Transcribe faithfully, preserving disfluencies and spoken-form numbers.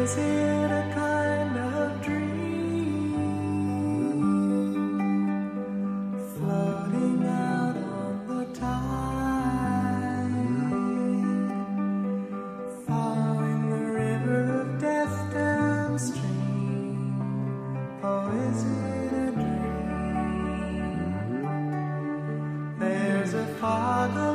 is it a kind of dream floating out on the tide, following the river of death downstream? Oh, is it a dream? There's a fog